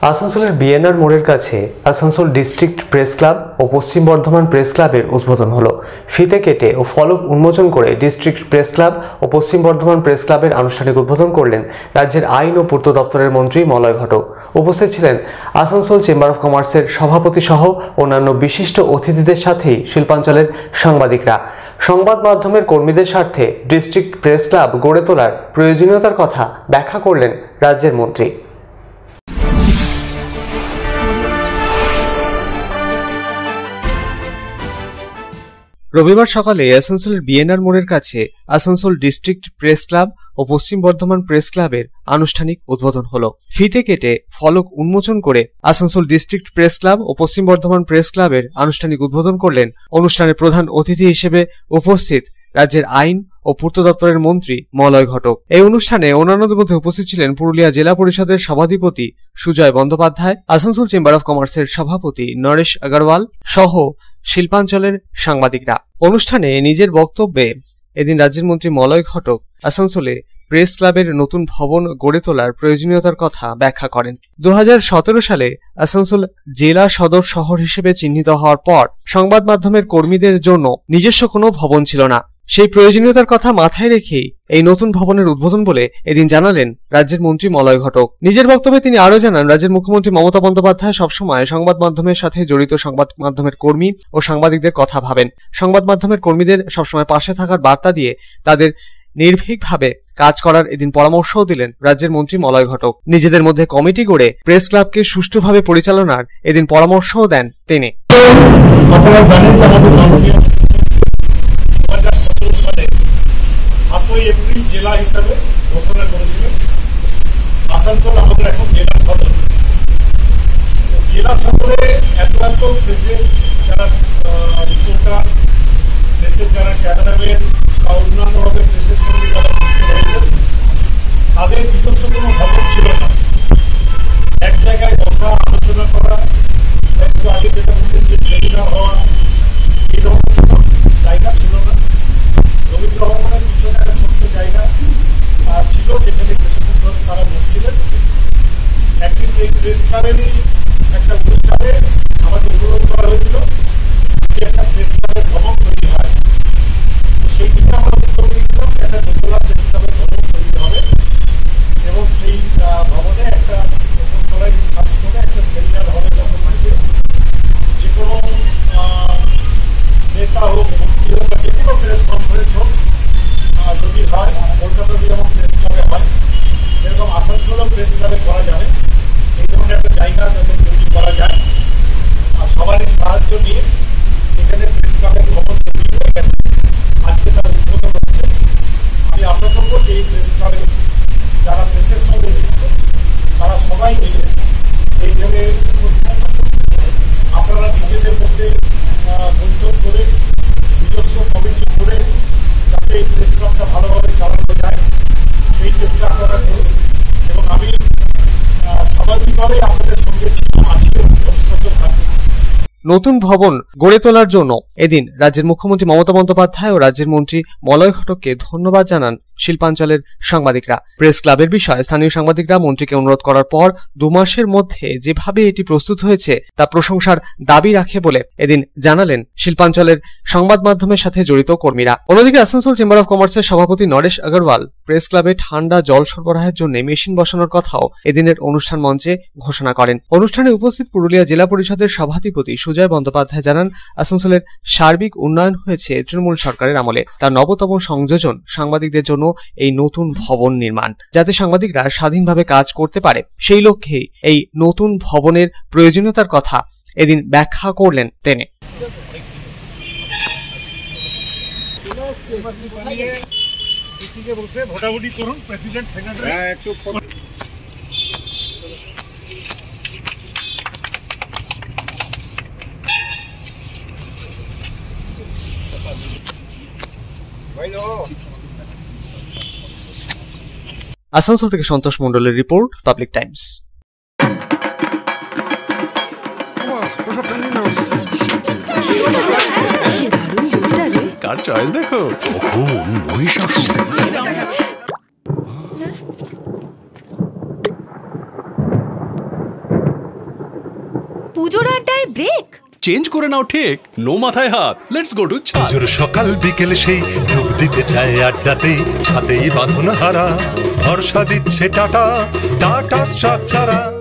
আসানসোলের বিএনআর মোড়ের কাছে আসানসোল ডিস্ট্রিক্ট প্রেস ক্লাব ও পশ্চিম বর্ধমান প্রেস ক্লাবের উদ্বোধন হলো। ফিতে কেটে ও ফলক উন্মোচন করে ডিস্ট্রিক্ট প্রেস ক্লাব ও পশ্চিম বর্ধমান প্রেস ক্লাবের আনুষ্ঠানিক উদ্বোধন করলেন রাজ্যের আইন ও পূর্ত দপ্তরের মন্ত্রী মলয় ঘটক। উপস্থিত ছিলেন আসানসোল চেম্বার অফ কমার্সের সভাপতি সহ অন্যান্য বিশিষ্ট অতিথিদের সাথেই শিল্পাঞ্চলের সাংবাদিকরা। সংবাদ মাধ্যমের কর্মীদের স্বার্থে ডিস্ট্রিক্ট প্রেস ক্লাব গড়ে তোলার প্রয়োজনীয়তার কথা ব্যাখ্যা করলেন রাজ্যের মন্ত্রী। রবিবার সকালে আসানসোলের বিএনআর মোড়ের কাছে আসানসোল ডিস্ট্রিক্ট প্রেস ক্লাব ও পশ্চিম বর্ধমান প্রেস ক্লাবের আনুষ্ঠানিক উদ্বোধন হলো। ফিতে কেটে ফলক উন্মোচন করে আসানসোল ডিস্ট্রিক্ট প্রেস ক্লাব ও পশ্চিম বর্ধমান প্রেস ক্লাবের আনুষ্ঠানিক উদ্বোধন করলেন অনুষ্ঠানে প্রধান অতিথি হিসেবে উপস্থিত রাজ্যের আইন ও পূর্ত দপ্তরের মন্ত্রী মলয় ঘটক। এই অনুষ্ঠানে অন্যান্যদের মধ্যে উপস্থিত ছিলেন পুরুলিয়া জেলা পরিষদের সভাধিপতি সুজয় বন্দ্যোপাধ্যায়, আসানসোল চেম্বার অফ কমার্সের সভাপতি নরেশ আগরওয়াল সহ শিল্পাঞ্চলের সাংবাদিকরা। অনুষ্ঠানে নিজের বক্তব্যে এদিন রাজ্যের মন্ত্রী মলয় ঘটক আসানসোলে প্রেস ক্লাবের নতুন ভবন গড়ে তোলার প্রয়োজনীয়তার কথা ব্যাখ্যা করেন। 2017 সালে আসানসোল জেলা সদর শহর হিসেবে চিহ্নিত হওয়ার পর সংবাদ মাধ্যমের কর্মীদের জন্য নিজস্ব কোনো ভবন ছিল না। সেই প্রয়োজনীয়তার কথা মাথায় রেখেই এই নতুন ভবনের উদ্বোধন বলে এদিন জানালেন রাজ্যের মন্ত্রী মলয় ঘটক। নিজের বক্তব্যে তিনি আরও জানান, রাজ্যের মুখ্যমন্ত্রী মমতা বন্দ্যোপাধ্যায় সবসময় সংবাদ মাধ্যমের সাথে জড়িত সংবাদ মাধ্যমের কর্মী ও সাংবাদিকদের কথা ভাবেন। সংবাদ মাধ্যমের কর্মীদের সবসময় পাশে থাকার বার্তা দিয়ে তাদের নির্ভীকভাবে কাজ করার এদিন পরামর্শও দিলেন রাজ্যের মন্ত্রী মলয় ঘটক। নিজেদের মধ্যে কমিটি গড়ে প্রেস ক্লাবকে সুষ্ঠুভাবে পরিচালনার এদিন পরামর্শও দেন তিনি। এপ্রিল জেলা হিসাবে ঘোষণা করেছিলেন। আসানসোল আমাদের এখন জেলা সদর। জেলা সদরে এত প্রেসের যারা রিপোর্টার, প্রেসের যারা ক্যামেরাম্যান বা অন্যান্যভাবে প্রেসের সঙ্গে যারা যুক্ত রয়েছেন তাদের নিজস্ব কোনো ভবন ছিল না। এক জায়গায় বসা, আলোচনা করা, একটু আগে যেটা বলছেন যে সেমিনার হওয়া, এরকম কোনো জায়গা ছিল না। রবীন্দ্র ভবনের পিছনে একটা ছোট্ট জায়গা ছিল যেখানে কিছুক্ষণ তারা বসছিলেন। একদিন এই প্রেস ক্লাবেরই একটা অনুষ্ঠানে আমাকে অনুরোধ করা হয়েছিল যে একটা প্রেস ক্লাবের ভবন তৈরি হয়। সেই দিকে আমরা উদ্যোগ নিয়েছিলাম একটা দোতলা প্রেস ক্লাবের ভবন তৈরি হবে এবং সেই ভবনে একটা দোতলায় করে একটা সেমিনার হলে যখন থাকবে, যে কোনো নেতা হোক, মন্ত্রী হোক বা যে কোনো প্রেস কনফারেন্স হোক যদি হয়, কলকাতা যেমন প্রেস ক্লাবে হয় সেরকম আসানসোলও প্রেস ক্লাবে করা যাবে। এই ধরনের একটা জায়গা যাতে তৈরি করা যায় আর সবারই সাহায্য নিয়ে এখানে প্রেস ক্লাবের ভবন তৈরি হয়ে গেছে। আজকে তার উদ্বোধন হচ্ছে। আমি আশা করবো যে এই প্রেস ক্লাবে যারা প্রেসের সঙ্গে যুক্ত তারা সবাই মিলে এইখানে আপনারা নিজেদের মধ্যে বৈঠক করে নিজস্ব কমিটি করে যাতে এই প্রেস ক্লাবটা ভালোভাবে চালানো যায় সেই চেষ্টা আপনারা করুন এবং আমি স্বাভাবিকভাবেই আপনাদের সঙ্গে আজকে ভবিষ্যতে থাকবো। নতুন ভবন গড়ে তোলার জন্য এদিন রাজ্যের মুখ্যমন্ত্রী মমতা বন্দ্যোপাধ্যায় ও রাজ্যের মন্ত্রী মলয় ঘটককে ধন্যবাদ জানান শিল্পাঞ্চলের সাংবাদিকরা। প্রেস ক্লাবের বিষয়ে স্থানীয় সাংবাদিকরা মন্ত্রীকে অনুরোধ করার পর 2 মাসের মধ্যে যেভাবে এটি প্রস্তুত হয়েছে তা প্রশংসার দাবি রাখে বলে এদিন জানালেন শিল্পাঞ্চলের সংবাদ মাধ্যমের সাথে জড়িত কর্মীরা। অন্যদিকে আসানসোল চেম্বার অফ কমার্সের সভাপতি নরেশ আগরওয়াল প্রেস ক্লাবে ঠান্ডা জল সরবরাহের জন্য মেশিন বসানোর কথাও এদিনের অনুষ্ঠান মঞ্চে ঘোষণা করেন। অনুষ্ঠানে উপস্থিত পুরুলিয়া জেলা পরিষদের সভাধিপতি সুজয় বন্দ্যোপাধ্যায় জানান, আসানসোলের সার্বিক উন্নয়ন হয়েছে তৃণমূল সরকারের আমলে। তার নবতম সংযোজন সাংবাদিকদের জন্য এই নতুন ভবন নির্মাণ, যাতে সাংবাদিকরা স্বাধীনভাবে কাজ করতে পারে। সেই লক্ষ্যে এই নতুন ভবনের প্রয়োজনীয়তার কথা এদিন ব্যাখ্যা করলেন তিনি। ভোটাভুটি করুন, প্রেসিডেন্ট সেক্রেটারি একটু আসানসোল থেকে সন্তোষ মণ্ডলের রিপোর্ট, পাবলিক টাইমস। কার চয়েস দেখো, মহিষাসুর। পুজোর আড্ডায় ব্রেক? চেঞ্জ করে নাও ঠিক, নো মাথায় হাত, লেটস গো টু ছাদ। পুজোর সকাল বিকেল সেই ডুব দিতে চায় আড্ডাতেই, ছাদেই বাঁধন হারা ভরসা দিচ্ছে টাটা, টাটা স্ট্রাকচারা।